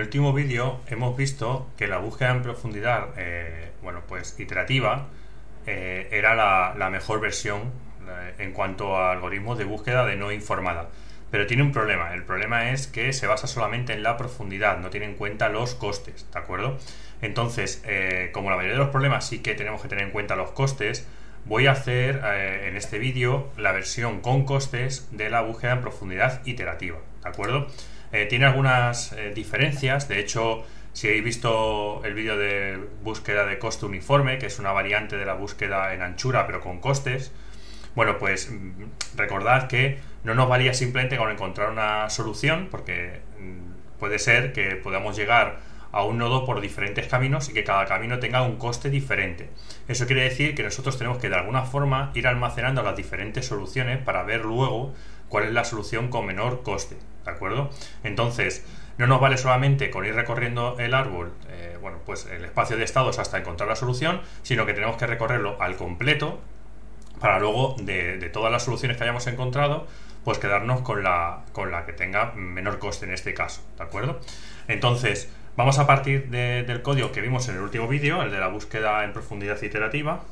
último vídeo hemos visto que la búsqueda en profundidad, iterativa, era la mejor versión en cuanto a algoritmos de búsqueda de no informada. Pero tiene un problema. El problema es que se basa solamente en la profundidad, no tiene en cuenta los costes, ¿de acuerdo? Entonces, como la mayoría de los problemas sí que tenemos que tener en cuenta los costes, voy a hacer en este vídeo la versión con costes de la búsqueda en profundidad iterativa, ¿de acuerdo? Tiene algunas diferencias. De hecho, si habéis visto el vídeo de búsqueda de coste uniforme, que es una variante de la búsqueda en anchura pero con costes, bueno, pues recordad que no nos valía simplemente con encontrar una solución, porque puede ser que podamos llegar a un nodo por diferentes caminos y que cada camino tenga un coste diferente. Eso quiere decir que nosotros tenemos que de alguna forma ir almacenando las diferentes soluciones para ver luego cuál es la solución con menor coste, ¿de acuerdo? Entonces, no nos vale solamente con ir recorriendo el árbol, el espacio de estados hasta encontrar la solución, sino que tenemos que recorrerlo al completo para luego, de todas las soluciones que hayamos encontrado, pues quedarnos con la que tenga menor coste en este caso, ¿de acuerdo? Entonces, vamos a partir del código que vimos en el último vídeo, el de la búsqueda en profundidad iterativa,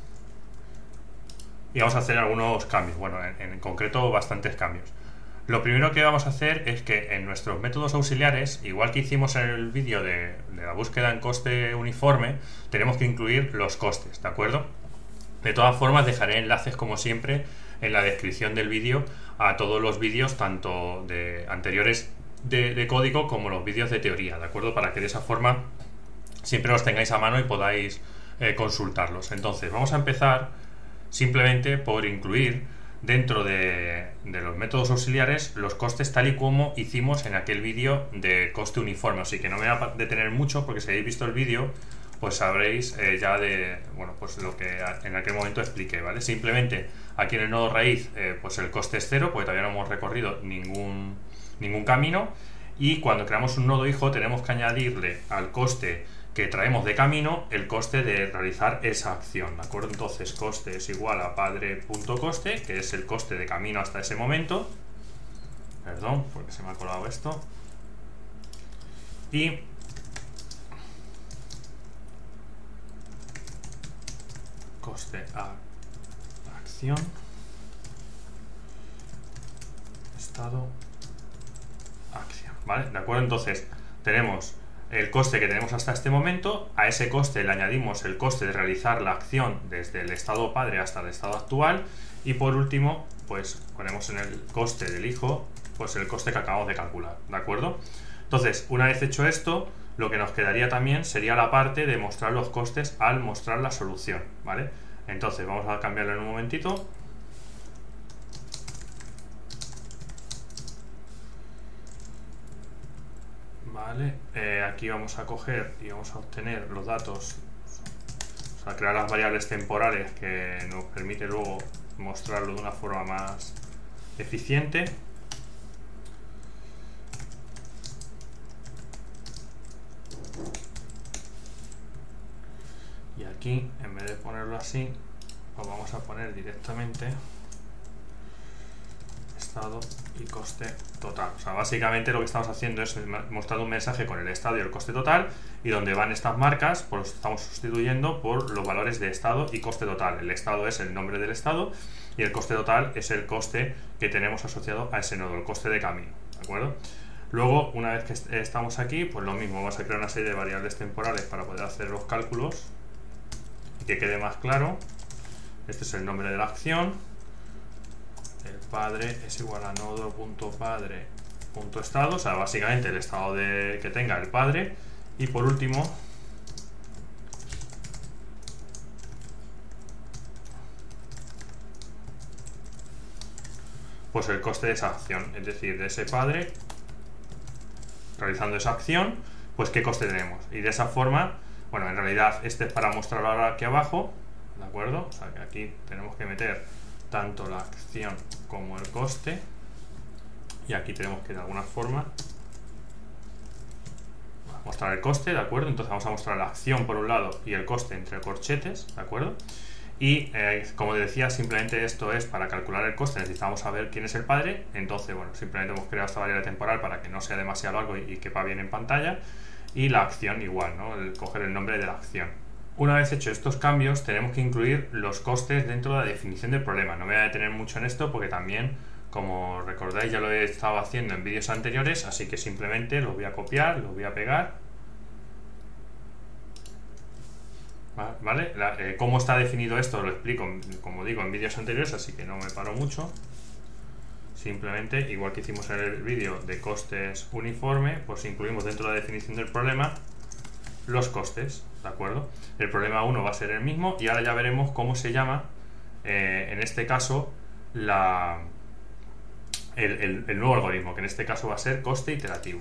y vamos a hacer algunos cambios, en concreto bastantes cambios. Lo primero que vamos a hacer es que en nuestros métodos auxiliares, igual que hicimos en el vídeo de la búsqueda en coste uniforme, tenemos que incluir los costes, ¿de acuerdo? De todas formas, dejaré enlaces como siempre en la descripción del vídeo a todos los vídeos, tanto de anteriores de código como los vídeos de teoría, ¿de acuerdo? Para que de esa forma siempre los tengáis a mano y podáis consultarlos. Entonces, vamos a empezar simplemente por incluir dentro de los métodos auxiliares los costes tal y como hicimos en aquel vídeo de coste uniforme. Así que no me voy a detener mucho, porque si habéis visto el vídeo, pues sabréis ya de lo que en aquel momento expliqué, ¿vale? Simplemente aquí en el nodo raíz, pues el coste es 0, porque todavía no hemos recorrido ningún camino, y cuando creamos un nodo hijo tenemos que añadirle al coste que traemos de camino el coste de realizar esa acción, ¿de acuerdo? Entonces coste es igual a padre.coste, que es el coste de camino hasta ese momento. Perdón, porque se me ha colado esto. Y coste a acción, estado, acción, ¿vale? ¿De acuerdo? Entonces tenemos el coste que tenemos hasta este momento, a ese coste le añadimos el coste de realizar la acción desde el estado padre hasta el estado actual, y por último, pues ponemos en el coste del hijo, pues el coste que acabamos de calcular, ¿de acuerdo? Entonces, una vez hecho esto, lo que nos quedaría también sería la parte de mostrar los costes al mostrar la solución, ¿vale? Entonces, vamos a cambiarlo en un momentito. Vale, aquí vamos a coger y vamos a obtener los datos, o sea, crear las variables temporales que nos permite luego mostrarlo de una forma más eficiente. Y aquí, en vez de ponerlo así, pues vamos a poner directamente estado y coste total. O sea, básicamente lo que estamos haciendo es mostrar un mensaje con el estado y el coste total, y donde van estas marcas, pues los estamos sustituyendo por los valores de estado y coste total. El estado es el nombre del estado y el coste total es el coste que tenemos asociado a ese nodo, el coste de camino, ¿de acuerdo? Luego, una vez que estamos aquí, pues lo mismo, vamos a crear una serie de variables temporales para poder hacer los cálculos y que quede más claro. Este es el nombre de la acción. El padre es igual a nodo.padre.estado, o sea, básicamente el estado que tenga el padre. Y por último, pues el coste de esa acción, es decir, de ese padre realizando esa acción, pues qué coste tenemos. Y de esa forma, en realidad este es para mostrarlo ahora aquí abajo, ¿de acuerdo? O sea, que aquí tenemos que meter tanto la acción como el coste, y aquí tenemos que de alguna forma mostrar el coste, ¿de acuerdo? Entonces vamos a mostrar la acción por un lado y el coste entre corchetes, ¿de acuerdo? Y como decía, simplemente esto es para calcular el coste, necesitamos saber quién es el padre. Entonces, simplemente hemos creado esta variable temporal para que no sea demasiado largo y quepa bien en pantalla. y la acción igual, ¿no? Coger el nombre de la acción. Una vez hecho estos cambios, tenemos que incluir los costes dentro de la definición del problema. No me voy a detener mucho en esto porque también, como recordáis, ya lo he estado haciendo en vídeos anteriores, así que simplemente los voy a copiar, los voy a pegar. ¿Vale? Cómo está definido esto lo explico, como digo, en vídeos anteriores, así que no me paro mucho. Simplemente, igual que hicimos en el vídeo de costes uniforme, pues incluimos dentro de la definición del problema los costes, ¿de acuerdo? El problema 1 va a ser el mismo y ahora ya veremos cómo se llama, en este caso, el nuevo algoritmo, que en este caso va a ser coste iterativo.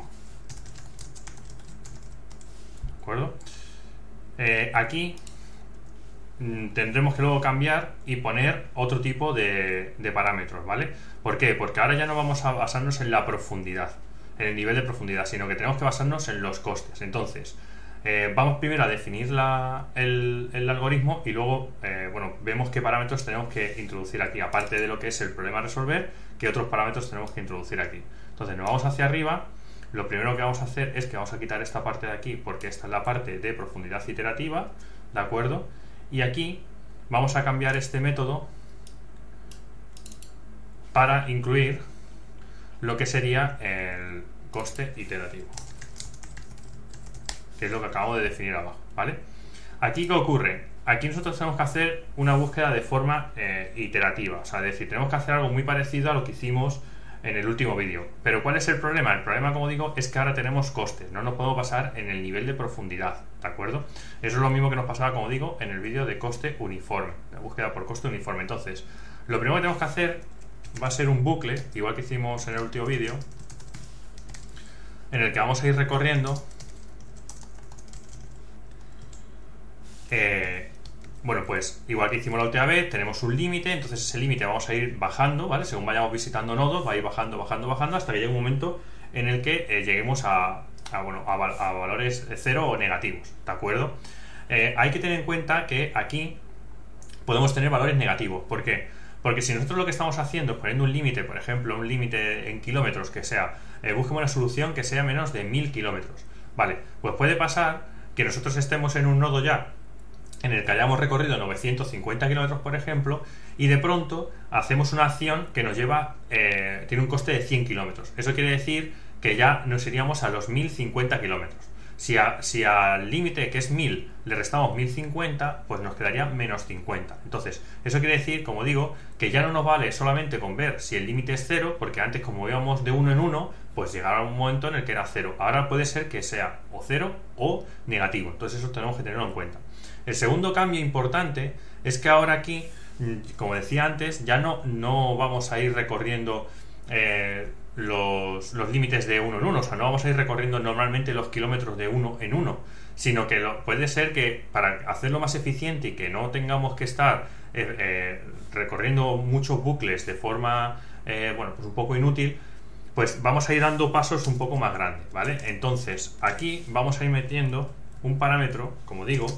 ¿De acuerdo? Aquí tendremos que luego cambiar y poner otro tipo de parámetros, ¿vale? ¿Por qué? Porque ahora ya no vamos a basarnos en la profundidad, en el nivel de profundidad, sino que tenemos que basarnos en los costes. Entonces, vamos primero a definir el algoritmo y luego, bueno, vemos qué parámetros tenemos que introducir aquí, aparte de lo que es el problema a resolver, qué otros parámetros tenemos que introducir aquí. Entonces, nos vamos hacia arriba. Lo primero que vamos a hacer es que vamos a quitar esta parte de aquí porque esta es la parte de profundidad iterativa, ¿de acuerdo? Y aquí vamos a cambiar este método para incluir lo que sería el coste iterativo, que es lo que acabo de definir abajo, ¿vale? Aquí, ¿qué ocurre? Aquí nosotros tenemos que hacer una búsqueda de forma iterativa, o sea, es decir, tenemos que hacer algo muy parecido a lo que hicimos en el último vídeo. Pero ¿cuál es el problema? El problema, como digo, es que ahora tenemos costes, no nos podemos basar en el nivel de profundidad, ¿de acuerdo? Eso es lo mismo que nos pasaba, como digo, en el vídeo de coste uniforme, la búsqueda por coste uniforme. Entonces, lo primero que tenemos que hacer va a ser un bucle, igual que hicimos en el último vídeo, en el que vamos a ir recorriendo bueno, pues igual que hicimos la última vez, tenemos un límite, entonces ese límite vamos a ir bajando, ¿vale? Según vayamos visitando nodos, va a ir bajando, bajando, bajando, hasta que llegue un momento en el que lleguemos a valores cero o negativos, ¿de acuerdo? Hay que tener en cuenta que aquí podemos tener valores negativos. ¿Por qué? Porque si nosotros lo que estamos haciendo es poniendo un límite, por ejemplo, un límite en kilómetros que sea, busquemos una solución que sea menos de 1000 kilómetros, ¿vale? Pues puede pasar que nosotros estemos en un nodo ya en el que hayamos recorrido 950 kilómetros, por ejemplo, y de pronto hacemos una acción que nos lleva, tiene un coste de 100 kilómetros. Eso quiere decir que ya nos iríamos a los 1050 kilómetros. Si al límite, que es 1000, le restamos 1050, pues nos quedaría menos 50. Entonces, eso quiere decir, como digo, que ya no nos vale solamente con ver si el límite es 0, porque antes, como íbamos de 1 en 1, pues llegaba un momento en el que era 0. Ahora puede ser que sea o 0 o negativo. Entonces, eso tenemos que tenerlo en cuenta. El segundo cambio importante es que ahora aquí, como decía antes, ya no vamos a ir recorriendo los límites de 1 en 1, o sea, no vamos a ir recorriendo normalmente los kilómetros de 1 en 1, sino que puede ser que para hacerlo más eficiente y que no tengamos que estar recorriendo muchos bucles de forma, bueno, pues un poco inútil, pues vamos a ir dando pasos un poco más grandes, ¿vale? Entonces, aquí vamos a ir metiendo un parámetro, como digo,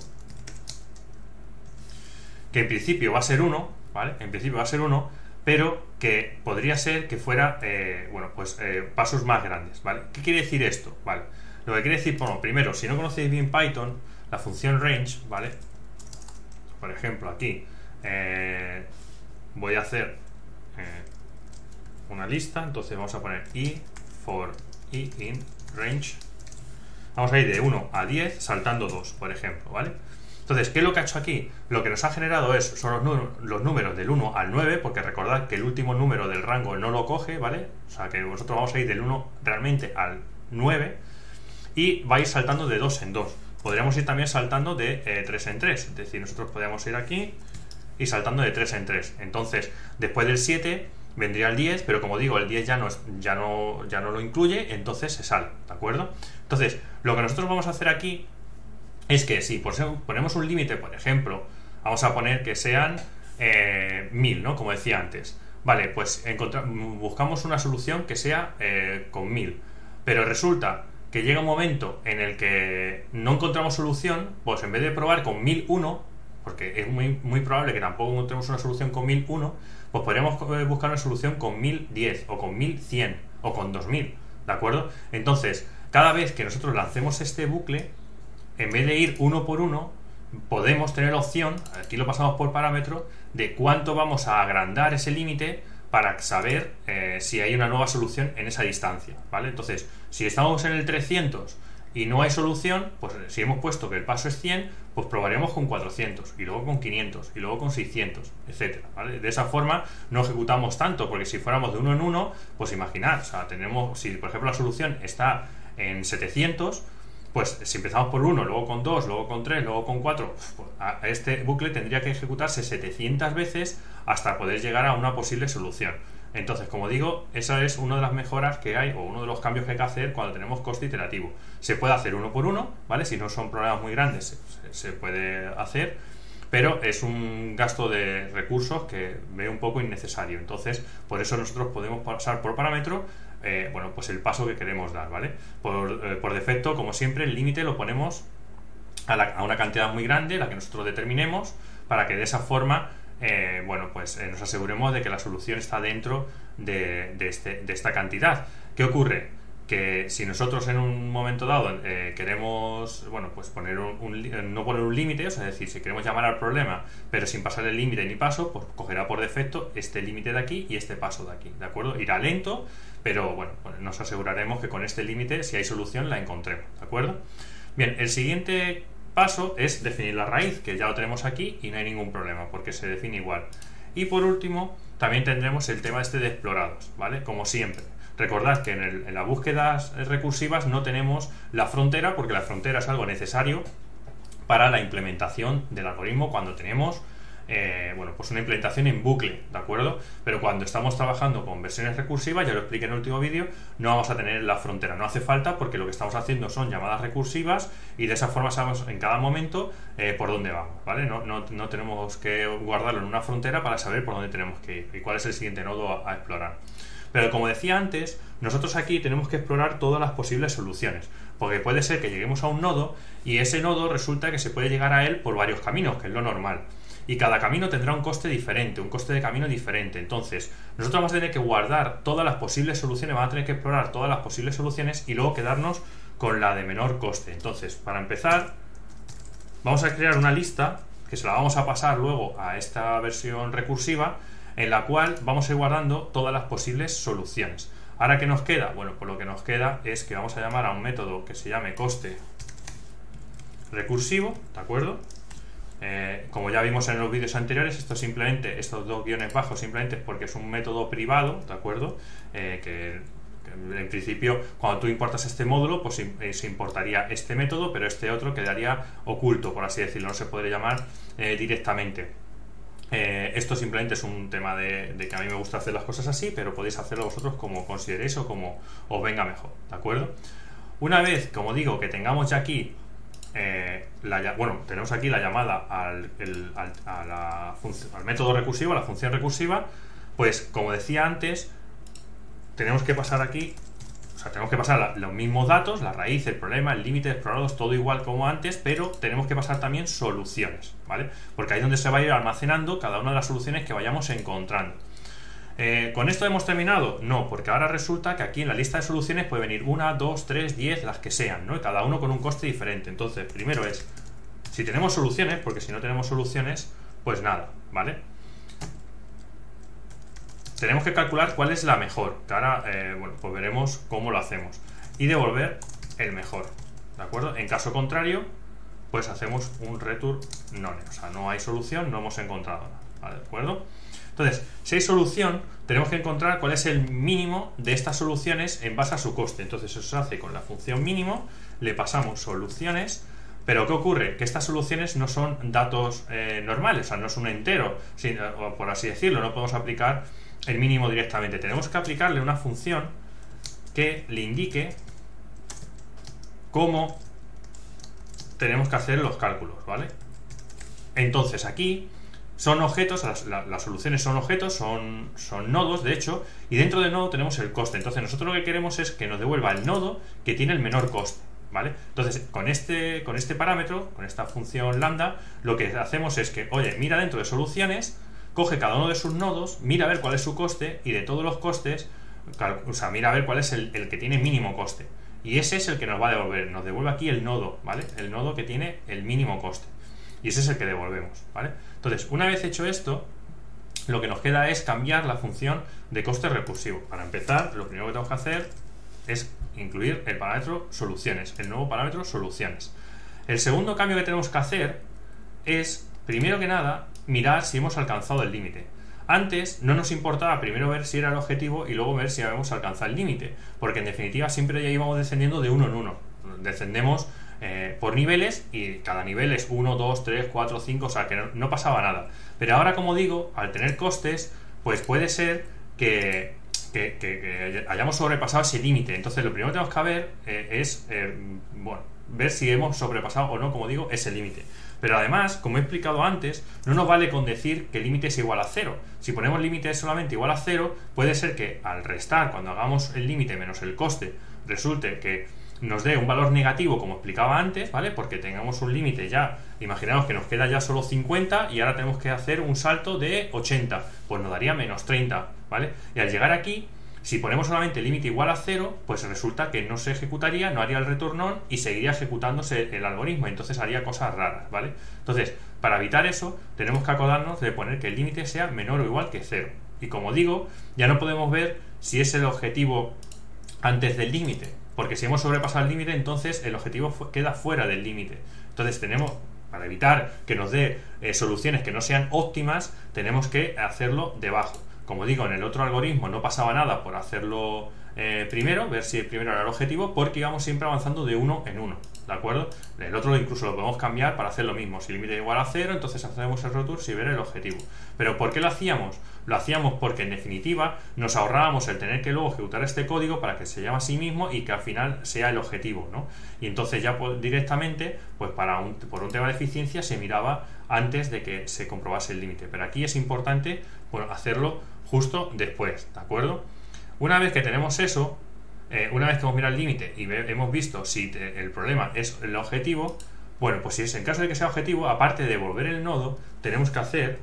que en principio va a ser 1, ¿vale? En principio va a ser 1, pero que podría ser que fuera, bueno, pues pasos más grandes, ¿vale? ¿Qué quiere decir esto? ¿Vale? Lo que quiere decir, bueno, primero, si no conocéis bien Python, la función range, ¿vale? Por ejemplo, aquí voy a hacer una lista, entonces vamos a poner i for i in range. Vamos a ir de 1 a 10 saltando 2, por ejemplo, ¿vale? Entonces, ¿qué es lo que ha hecho aquí? Lo que nos ha generado son los números del 1 al 9, porque recordad que el último número del rango no lo coge, ¿vale? O sea, que nosotros vamos a ir del 1 realmente al 9 y va a ir saltando de 2 en 2. Podríamos ir también saltando de 3 en 3, es decir, nosotros podríamos ir aquí y saltando de 3 en 3. Entonces, después del 7 vendría el 10, pero como digo, el 10 ya no lo incluye, entonces se sale, ¿de acuerdo? Entonces, lo que nosotros vamos a hacer aquí es que si ponemos un límite, por ejemplo, vamos a poner que sean 1000, ¿no? Como decía antes. Vale, pues buscamos una solución que sea con 1000. Pero resulta que llega un momento en el que no encontramos solución, pues en vez de probar con 1001, porque es muy probable que tampoco encontremos una solución con 1001, pues podríamos buscar una solución con 1010 o con 1100 o con 2000, ¿de acuerdo? Entonces, cada vez que nosotros lancemos este bucle, en vez de ir uno por uno, podemos tener la opción, aquí lo pasamos por parámetro, de cuánto vamos a agrandar ese límite para saber si hay una nueva solución en esa distancia, ¿vale? Entonces, si estamos en el 300 y no hay solución, pues si hemos puesto que el paso es 100, pues probaremos con 400, y luego con 500, y luego con 600, etcétera, ¿vale? De esa forma no ejecutamos tanto, porque si fuéramos de uno en uno, pues imaginad, o sea, si por ejemplo la solución está en 700, pues si empezamos por 1, luego con 2, luego con 3, luego con 4, pues a este bucle tendría que ejecutarse 700 veces hasta poder llegar a una posible solución. Entonces, como digo, esa es una de las mejoras que hay, o uno de los cambios que hay que hacer cuando tenemos coste iterativo. Se puede hacer uno por uno, ¿vale? Si no son problemas muy grandes, se puede hacer, pero es un gasto de recursos que veo un poco innecesario. Entonces, por eso nosotros podemos pasar por parámetro bueno, pues el paso que queremos dar, ¿vale? Por defecto, como siempre, el límite lo ponemos a una cantidad muy grande, la que nosotros determinemos, para que de esa forma bueno, pues nos aseguremos de que la solución está dentro de esta cantidad. ¿Qué ocurre? Que si nosotros en un momento dado queremos, bueno, pues no poner un límite, o sea, es decir, si queremos llamar al problema pero sin pasar el límite ni paso, pues cogerá por defecto este límite de aquí y este paso de aquí, ¿de acuerdo? Irá lento, pero bueno, pues nos aseguraremos que con este límite, si hay solución, la encontremos, ¿de acuerdo? Bien, el siguiente paso es definir la raíz, que ya lo tenemos aquí y no hay ningún problema porque se define igual. Y por último, también tendremos el tema de explorados, ¿vale? Como siempre. Recordad que en las búsquedas recursivas no tenemos la frontera, porque la frontera es algo necesario para la implementación del algoritmo cuando tenemos bueno, pues una implementación en bucle, ¿de acuerdo? Pero cuando estamos trabajando con versiones recursivas, ya lo expliqué en el último vídeo, no vamos a tener la frontera, no hace falta, porque lo que estamos haciendo son llamadas recursivas y de esa forma sabemos en cada momento por dónde vamos, ¿vale? No tenemos que guardarlo en una frontera para saber por dónde tenemos que ir y cuál es el siguiente nodo a explorar. Pero como decía antes, nosotros aquí tenemos que explorar todas las posibles soluciones, porque puede ser que lleguemos a un nodo y ese nodo resulta que se puede llegar a él por varios caminos, que es lo normal. Y cada camino tendrá un coste diferente, un coste de camino diferente. Entonces, nosotros vamos a tener que guardar todas las posibles soluciones, vamos a tener que explorar todas las posibles soluciones y luego quedarnos con la de menor coste. Entonces, para empezar, vamos a crear una lista, que se la vamos a pasar luego a esta versión recursiva, en la cual vamos a ir guardando todas las posibles soluciones. Ahora, ¿qué nos queda? Bueno, pues lo que nos queda es que vamos a llamar a un método que se llame coste recursivo, ¿de acuerdo? Como ya vimos en los vídeos anteriores, estos dos guiones bajos simplemente es porque es un método privado, ¿de acuerdo? Que en principio, cuando tú importas este módulo, pues se importaría este método, pero este otro quedaría oculto, por así decirlo, no se podría llamar directamente. Esto simplemente es un tema de que a mí me gusta hacer las cosas así, pero podéis hacerlo vosotros como consideréis o como os venga mejor, ¿de acuerdo? Una vez, como digo, que tengamos ya aquí bueno, tenemos aquí la llamada al método recursivo, a la función recursiva, pues como decía antes, tenemos que pasar aquí, o sea, tenemos que pasar los mismos datos, la raíz, el problema, el límite, explorados, todo igual como antes, pero tenemos que pasar también soluciones, ¿vale? Porque ahí es donde se va a ir almacenando cada una de las soluciones que vayamos encontrando. ¿Con esto hemos terminado? No, porque ahora resulta que aquí en la lista de soluciones puede venir 1, 2, 3, 10, las que sean, ¿no? Y cada uno con un coste diferente. Entonces, primero es, si tenemos soluciones, porque si no tenemos soluciones, pues nada, ¿vale? Tenemos que calcular cuál es la mejor, que ahora, bueno, pues veremos cómo lo hacemos. Y devolver el mejor, ¿de acuerdo? En caso contrario, pues hacemos un return none, o sea, no hay solución, no hemos encontrado nada, ¿vale? ¿De acuerdo? Entonces, si hay solución, tenemos que encontrar cuál es el mínimo de estas soluciones en base a su coste. Entonces, eso se hace con la función mínimo, le pasamos soluciones, pero ¿qué ocurre? Que estas soluciones no son datos normales, o sea, no es un entero, o por así decirlo, no podemos aplicar el mínimo directamente. Tenemos que aplicarle una función que le indique cómo tenemos que hacer los cálculos, ¿vale? Entonces, aquí son objetos, las soluciones son objetos, son nodos, de hecho, y dentro del nodo tenemos el coste. Entonces nosotros lo que queremos es que nos devuelva el nodo que tiene el menor coste, ¿vale? Entonces con este parámetro, con esta función lambda, lo que hacemos es que, oye, mira dentro de soluciones, coge cada uno de sus nodos, mira a ver cuál es su coste, y de todos los costes, o sea, mira a ver cuál es el que tiene mínimo coste. y ese es el que nos va a devolver, nos devuelve aquí el nodo, ¿vale? El nodo que tiene el mínimo coste, y ese es el que devolvemos, ¿vale? Entonces, una vez hecho esto, lo que nos queda es cambiar la función de coste recursivo. Para empezar, lo primero que tenemos que hacer es incluir el parámetro soluciones, el nuevo parámetro soluciones. El segundo cambio que tenemos que hacer es, primero que nada, mirar si hemos alcanzado el límite. Antes no nos importaba primero ver si era el objetivo y luego ver si habíamos alcanzado el límite, porque en definitiva siempre ya íbamos descendiendo de uno en uno. Descendemos por niveles y cada nivel es 1, 2, 3, 4, 5, o sea que no pasaba nada. Pero ahora, como digo, al tener costes, pues puede ser que hayamos sobrepasado ese límite. Entonces lo primero que tenemos que ver es ver si hemos sobrepasado o no, como digo, ese límite. Pero además, como he explicado antes, no nos vale con decir que el límite es igual a 0. Si ponemos límite solamente igual a 0, puede ser que al restar, cuando hagamos el límite menos el coste, resulte que nos dé un valor negativo, como explicaba antes, ¿vale? Porque tengamos un límite ya, imaginaos que nos queda ya solo 50 y ahora tenemos que hacer un salto de 80, pues nos daría menos 30, ¿vale? Y al llegar aquí, si ponemos solamente límite igual a 0, pues resulta que no se ejecutaría, no haría el return on y seguiría ejecutándose el algoritmo, entonces haría cosas raras, ¿vale? Entonces, para evitar eso, tenemos que acordarnos de poner que el límite sea menor o igual que 0. Y como digo, ya no podemos ver si es el objetivo antes del límite, porque si hemos sobrepasado el límite, entonces el objetivo queda fuera del límite. Entonces tenemos, para evitar que nos dé soluciones que no sean óptimas, tenemos que hacerlo debajo. Como digo, en el otro algoritmo no pasaba nada por hacerlo primero, ver si el primero era el objetivo, porque íbamos siempre avanzando de uno en uno, ¿de acuerdo? El otro incluso lo podemos cambiar para hacer lo mismo. Si el límite es igual a 0, entonces hacemos el return si ver el objetivo. ¿Pero por qué lo hacíamos? Lo hacíamos porque en definitiva nos ahorrábamos el tener que luego ejecutar este código para que se llame a sí mismo y que al final sea el objetivo, ¿no? Y entonces ya directamente, pues por un tema de eficiencia se miraba antes de que se comprobase el límite. Pero aquí es importante, bueno, hacerlo justo después, ¿de acuerdo? Una vez que tenemos eso, una vez que hemos mirado el límite y hemos visto si el problema es el objetivo, bueno, pues si es en caso de que sea objetivo, aparte de devolver el nodo, tenemos que hacer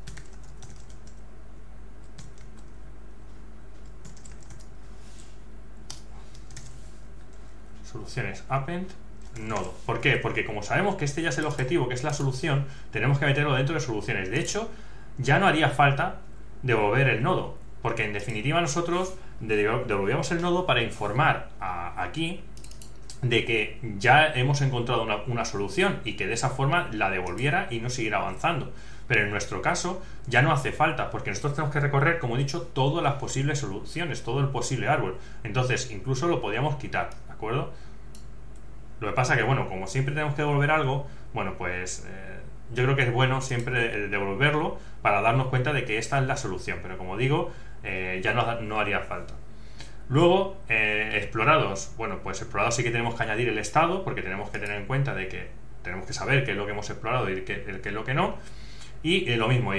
soluciones append nodo. ¿Por qué? Porque como sabemos que este ya es el objetivo, que es la solución, tenemos que meterlo dentro de soluciones. De hecho, ya no haría falta devolver el nodo, porque en definitiva nosotros devolvíamos el nodo para informar aquí de que ya hemos encontrado una solución y que de esa forma la devolviera y no siguiera avanzando. Pero en nuestro caso ya no hace falta, porque nosotros tenemos que recorrer, como he dicho, todas las posibles soluciones, todo el posible árbol. Entonces incluso lo podíamos quitar, ¿de acuerdo? Lo que pasa que, bueno, como siempre tenemos que devolver algo, bueno, pues yo creo que es bueno siempre devolverlo para darnos cuenta de que esta es la solución, pero como digo, ya no haría falta. Luego, explorados, bueno, pues explorados sí que tenemos que añadir el estado, porque tenemos que tener en cuenta de que tenemos que saber qué es lo que hemos explorado y qué es lo que no. Y lo mismo,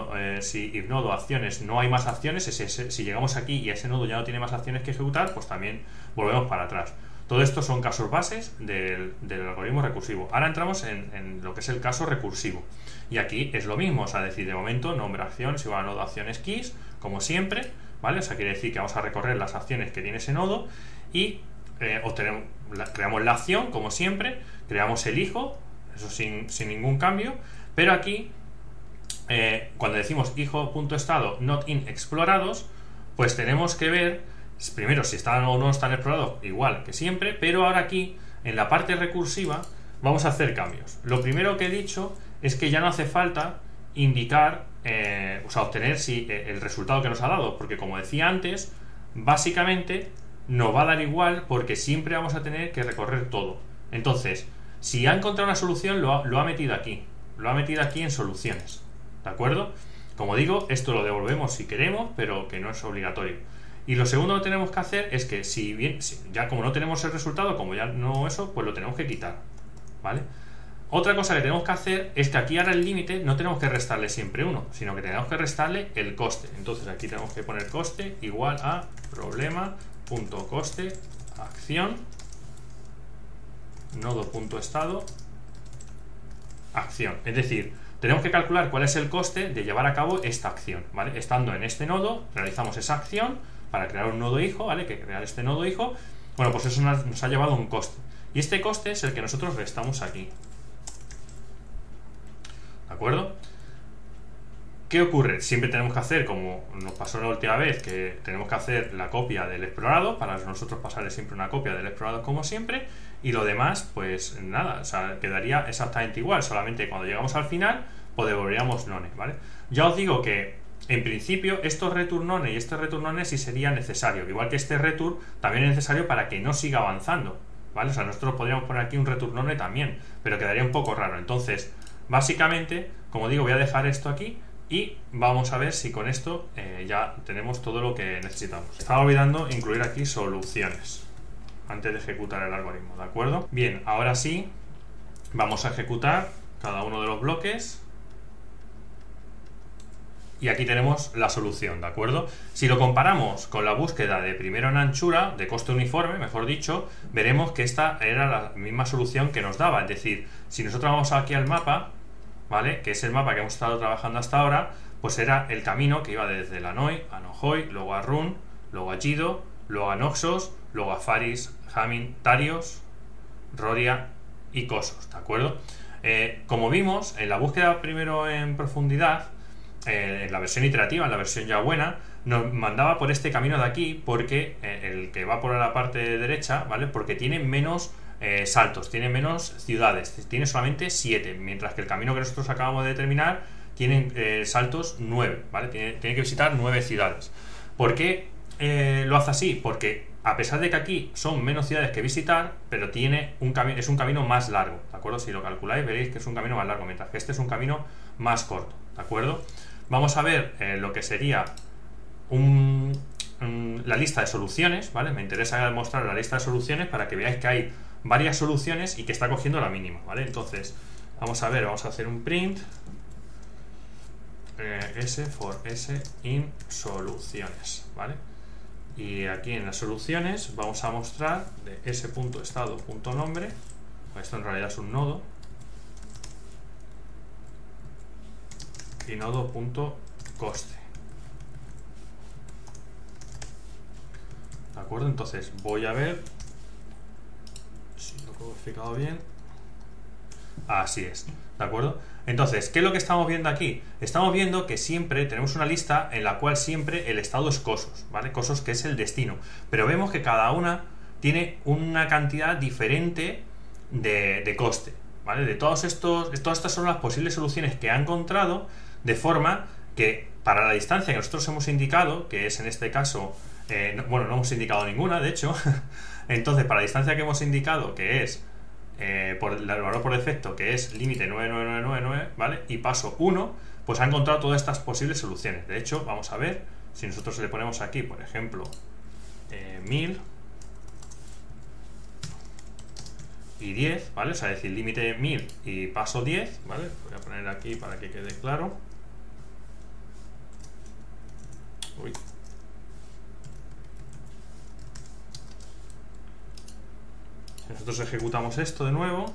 si if nodo acciones no hay más acciones, si llegamos aquí y ese nodo ya no tiene más acciones que ejecutar, pues también volvemos para atrás. Todo esto son casos bases del algoritmo recursivo. Ahora entramos en lo que es el caso recursivo. Y aquí es lo mismo, o sea, decir, de momento, nombre acción es igual a nodo acciones keys, como siempre, ¿vale? O sea, quiere decir que vamos a recorrer las acciones que tiene ese nodo y creamos la acción, como siempre, creamos el hijo, eso sin ningún cambio, pero aquí, cuando decimos hijo.estado not in explorados, pues tenemos que ver primero si están o no están explorados, igual que siempre, pero ahora aquí, en la parte recursiva, vamos a hacer cambios. Lo primero que he dicho es que ya no hace falta indicar, o sea, obtener el resultado que nos ha dado, porque como decía antes, básicamente nos va a dar igual porque siempre vamos a tener que recorrer todo. Entonces, si ha encontrado una solución, lo ha metido aquí en soluciones, ¿de acuerdo? Como digo, esto lo devolvemos si queremos, pero que no es obligatorio. Y lo segundo que tenemos que hacer es que ya como no tenemos el resultado, como ya no eso, pues lo tenemos que quitar, ¿vale? Otra cosa que tenemos que hacer es que aquí ahora el límite no tenemos que restarle siempre 1, sino que tenemos que restarle el coste. Entonces aquí tenemos que poner coste igual a problema.coste acción nodo.estado acción. Es decir, tenemos que calcular cuál es el coste de llevar a cabo esta acción, ¿vale? Estando en este nodo, realizamos esa acción para crear un nodo hijo, ¿vale? Que crear este nodo hijo, Bueno, pues eso nos ha llevado a un coste. Y este coste es el que nosotros restamos aquí. ¿De acuerdo? ¿Qué ocurre? Siempre tenemos que hacer, como nos pasó la última vez, que tenemos que hacer la copia del explorado, para nosotros pasarle siempre una copia del explorado como siempre, y lo demás, pues nada, o sea, quedaría exactamente igual, solamente cuando llegamos al final, pues devolveríamos none, ¿vale? Ya os digo que, en principio, estos return none y este return none sí sería necesario, igual que este return también es necesario para que no siga avanzando, ¿vale? O sea, nosotros podríamos poner aquí un return none también, pero quedaría un poco raro. Entonces, básicamente, como digo, voy a dejar esto aquí y vamos a ver si con esto ya tenemos todo lo que necesitamos. Estaba olvidando incluir aquí soluciones antes de ejecutar el algoritmo, ¿de acuerdo? Bien, ahora sí, vamos a ejecutar cada uno de los bloques. Y aquí tenemos la solución, ¿de acuerdo? Si lo comparamos con la búsqueda de primero en anchura, de coste uniforme, mejor dicho, veremos que esta era la misma solución que nos daba. Es decir, si nosotros vamos aquí al mapa, ¿vale? Que es el mapa que hemos estado trabajando hasta ahora, pues era el camino que iba desde Lanoi a Nohoi, luego a Run, luego a Jido, luego a Noxos, luego a Faris, Hamin, Tarios, Roria y Kosos, ¿de acuerdo? Como vimos, en la búsqueda primero en profundidad, en la versión iterativa, en la versión ya buena, nos mandaba por este camino de aquí, porque el que va por la parte derecha, ¿vale? Porque tiene menos saltos, tiene menos ciudades, tiene solamente 7, mientras que el camino que nosotros acabamos de determinar tiene saltos 9, ¿vale? Tiene que visitar 9 ciudades. ¿Por qué lo hace así? Porque a pesar de que aquí son menos ciudades que visitar, pero tiene es un camino más largo, ¿de acuerdo? Si lo calculáis veréis que es un camino más largo, mientras que este es un camino más corto, ¿de acuerdo? Vamos a ver lo que sería la lista de soluciones, ¿vale? Me interesa mostrar la lista de soluciones para que veáis que hay varias soluciones y que está cogiendo la mínima, ¿vale? Entonces, vamos a ver, vamos a hacer un print s for s in soluciones, ¿vale? Y aquí en las soluciones vamos a mostrar de s.estado.nombre, esto en realidad es un nodo, y nodo.coste. ¿De acuerdo? Entonces voy a ver si lo he codificado bien. Así es, ¿de acuerdo? Entonces, ¿qué es lo que estamos viendo aquí? Estamos viendo que siempre tenemos una lista en la cual siempre el estado es Kosos, ¿vale? Kosos, que es el destino. Pero vemos que cada una tiene una cantidad diferente de coste, ¿vale? Todas estas son las posibles soluciones que ha encontrado, de forma que para la distancia que nosotros hemos indicado, que es en este caso, no hemos indicado ninguna, de hecho, entonces para la distancia que hemos indicado, que es por el valor por defecto, que es límite 99999, ¿vale? Y paso 1, pues ha encontrado todas estas posibles soluciones. De hecho, vamos a ver, si nosotros le ponemos aquí, por ejemplo, 1000 y 10, ¿vale? O sea, decir, límite 1000 y paso 10, ¿vale? Voy a poner aquí para que quede claro. Uy. Si nosotros ejecutamos esto de nuevo,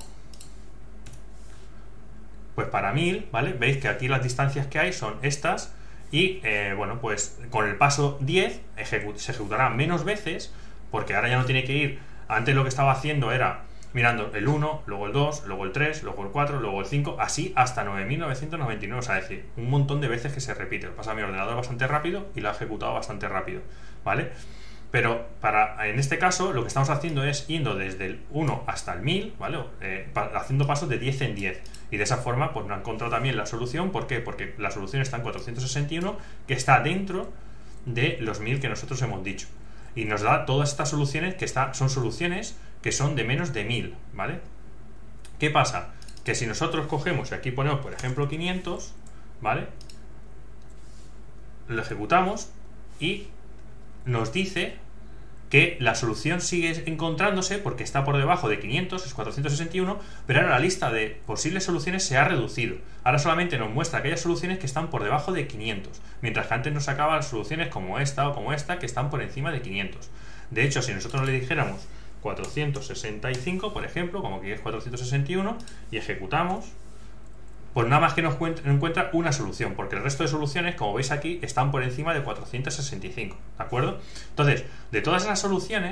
pues para 1000, ¿vale? Veis que aquí las distancias que hay son estas y, bueno, pues con el paso 10 se ejecutará menos veces, porque ahora ya no tiene que ir. Antes lo que estaba haciendo era mirando el 1, luego el 2, luego el 3, luego el 4, luego el 5, así hasta 9999, o sea, es decir, un montón de veces que se repite. Lo que pasa, mi ordenador bastante rápido y lo ha ejecutado bastante rápido, ¿vale? Pero en este caso lo que estamos haciendo es yendo desde el 1 hasta el 1000, ¿vale? Haciendo pasos de 10 en 10. Y de esa forma pues nos ha encontrado también la solución. ¿Por qué? Porque la solución está en 461, que está dentro de los 1000 que nosotros hemos dicho. Y nos da todas estas soluciones son soluciones que son de menos de 1000, ¿vale? ¿Qué pasa? Que si nosotros cogemos y aquí ponemos, por ejemplo, 500, ¿vale? Lo ejecutamos y nos dice que la solución sigue encontrándose porque está por debajo de 500, es 461, pero ahora la lista de posibles soluciones se ha reducido. Ahora solamente nos muestra aquellas soluciones que están por debajo de 500, mientras que antes nos sacaba soluciones como esta o como esta que están por encima de 500. De hecho, si nosotros le dijéramos 465, por ejemplo, como aquí es 461, y ejecutamos, pues nada más que nos encuentra una solución, porque el resto de soluciones, como veis aquí, están por encima de 465, ¿de acuerdo? Entonces, de todas esas soluciones,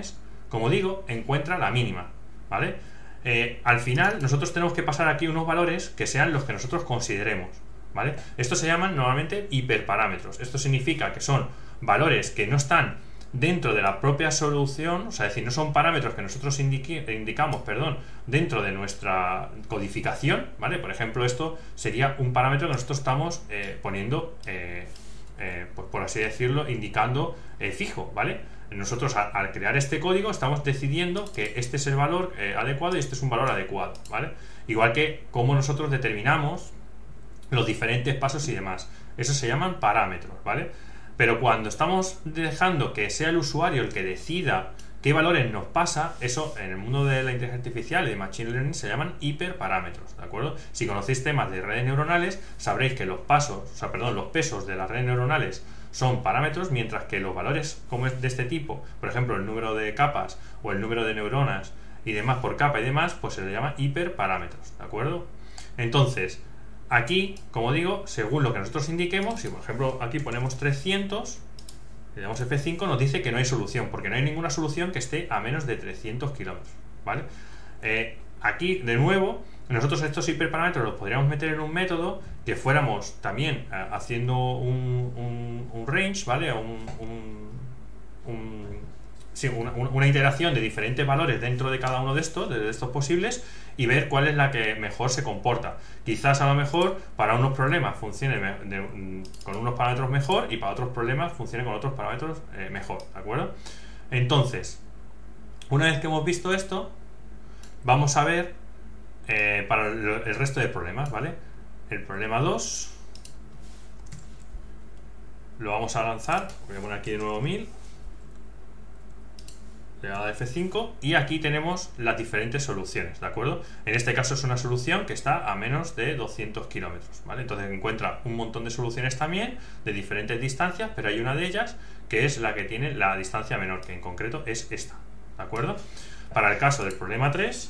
como digo, encuentra la mínima, ¿vale? Al final nosotros tenemos que pasar aquí unos valores que sean los que nosotros consideremos, ¿vale? Estos se llaman normalmente hiperparámetros. Esto significa que son valores que no están dentro de la propia solución, o sea, es decir, no son parámetros que nosotros indicamos, dentro de nuestra codificación, ¿vale? Por ejemplo, esto sería un parámetro que nosotros estamos poniendo, pues por así decirlo, indicando fijo, ¿vale? Nosotros al crear este código estamos decidiendo que este es el valor adecuado y este es un valor adecuado, ¿vale? Igual que cómo nosotros determinamos los diferentes pasos y demás. Eso se llaman parámetros, ¿vale? Pero cuando estamos dejando que sea el usuario el que decida qué valores nos pasa, eso en el mundo de la inteligencia artificial y de Machine Learning se llaman hiperparámetros, ¿de acuerdo? Si conocéis temas de redes neuronales, sabréis que los pesos de las redes neuronales son parámetros, mientras que los valores como es de este tipo, por ejemplo, el número de capas o el número de neuronas y demás por capa y demás, pues se le llama hiperparámetros, ¿de acuerdo? Entonces, aquí, como digo, según lo que nosotros indiquemos, si por ejemplo aquí ponemos 300, le damos F5, nos dice que no hay solución, porque no hay ninguna solución que esté a menos de 300 kilómetros, ¿vale? Aquí, de nuevo, nosotros estos hiperparámetros los podríamos meter en un método que fuéramos también haciendo un range, ¿vale? Una iteración de diferentes valores dentro de cada uno de estos posibles, y ver cuál es la que mejor se comporta. Quizás a lo mejor para unos problemas funcione con unos parámetros mejor y para otros problemas funcione con otros parámetros mejor, ¿de acuerdo? Entonces, una vez que hemos visto esto, vamos a ver para el resto de problemas, ¿vale? El problema 2 lo vamos a lanzar, voy a poner aquí de nuevo 1000, le voy a dar F5 y aquí tenemos las diferentes soluciones, ¿de acuerdo? En este caso es una solución que está a menos de 200 kilómetros, ¿vale? Entonces encuentra un montón de soluciones también de diferentes distancias, pero hay una de ellas que es la que tiene la distancia menor, que en concreto es esta, ¿de acuerdo? Para el caso del problema 3,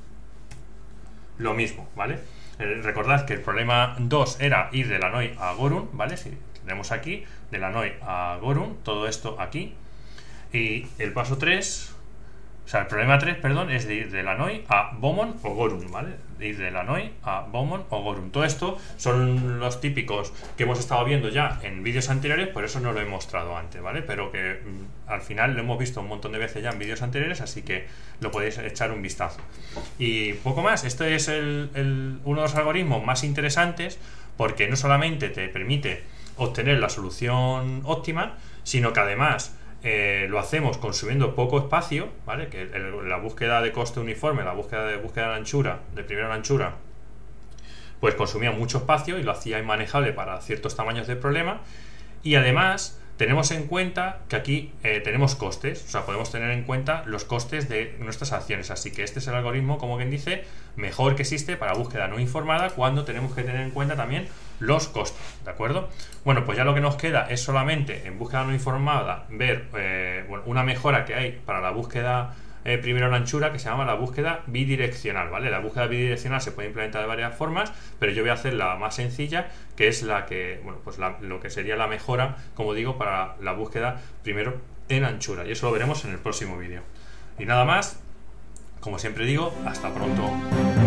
lo mismo, ¿vale? Recordad que el problema 2 era ir de Lannoy a Gorun, ¿vale? Si tenemos aquí, de Lannoy a Gorun, todo esto aquí. Y el paso 3, o sea, el problema 3, perdón, es de ir de Lannoy a Beaumont o Gorun, ¿vale? De ir de Lannoy a Beaumont o Gorun. Todo esto son los típicos que hemos estado viendo ya en vídeos anteriores, por eso no lo he mostrado antes, ¿vale? Pero que al final lo hemos visto un montón de veces ya en vídeos anteriores, así que lo podéis echar un vistazo. Y poco más, este es uno de los algoritmos más interesantes, porque no solamente te permite obtener la solución óptima, sino que además lo hacemos consumiendo poco espacio, ¿vale? Que la búsqueda de coste uniforme, la búsqueda de anchura, de primera anchura, pues consumía mucho espacio y lo hacía inmanejable para ciertos tamaños de problema. Y además tenemos en cuenta que aquí tenemos costes, o sea, podemos tener en cuenta los costes de nuestras acciones. Así que este es el algoritmo, como quien dice, mejor que existe para búsqueda no informada, cuando tenemos que tener en cuenta también los costes, ¿de acuerdo? Bueno, pues ya lo que nos queda es solamente en búsqueda no informada ver una mejora que hay para la búsqueda primero en anchura, que se llama la búsqueda bidireccional, ¿vale? La búsqueda bidireccional se puede implementar de varias formas, pero yo voy a hacer la más sencilla, que es la que, bueno, pues lo que sería la mejora, como digo, para la búsqueda primero en anchura, y eso lo veremos en el próximo vídeo. Y nada más, como siempre digo, hasta pronto.